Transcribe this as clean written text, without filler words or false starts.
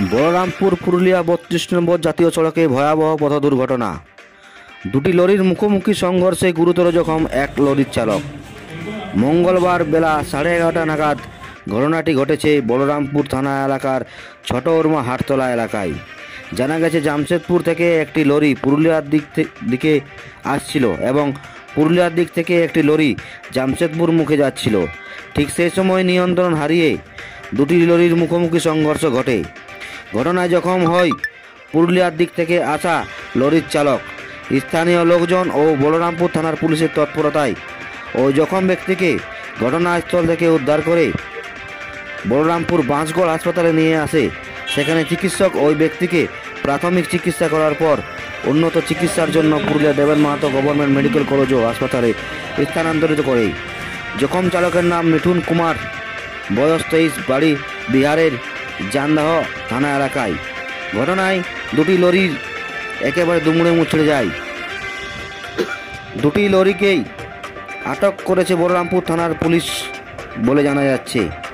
বলরামপুর পুরুলিয়া ৩২ নম্বর জাতীয় সড়কে ভয়াবহ পথ দুর্ঘটনা। দুটি লরির মুখোমুখি সংঘর্ষে গুরুতর জখম এক লরির চালক। মঙ্গলবার বেলা 11:30 নাগাদ ঘটনাটি ঘটেছে বলরামপুর থানা এলাকার ছোট উর্মা হাটতলা এলাকায়। জানা গেছে, জামশেদপুর থেকে একটি লরি পুরুলিয়ার দিকে আসছিল এবং পুরুলিয়ার দিক থেকে একটি লরি জামশেদপুর মুখে যাচ্ছিল। ঠিক সেই সময় নিয়ন্ত্রণ হারিয়ে দুটি লরির মুখোমুখি সংঘর্ষ ঘটে। ঘটনায় জখম হয় পুরুলিয়ার দিক থেকে আসা লরির চালক। স্থানীয় লোকজন ও বলরামপুর থানার পুলিশের তৎপরতায় ওই জখম ব্যক্তিকে ঘটনাস্থল থেকে উদ্ধার করে বলরামপুর বাঁশগড় হাসপাতালে নিয়ে আসে। সেখানে চিকিৎসক ওই ব্যক্তিকে প্রাথমিক চিকিৎসা করার পর উন্নত চিকিৎসার জন্য Purulia Deben Mahato Government Medical College ও হাসপাতালে স্থানান্তরিত করে। জখম চালকের নাম মিঠুন কুমার, বয়স 23, বাড়ি বিহারের জানদাহ থানা এলাকায়। ঘটনায় দুটি লরির একেবারে দুমড়ে মুচড়ে যায়। দুটি লরিকেই আটক করেছে বলরামপুর থানার পুলিশ বলে জানা যাচ্ছে।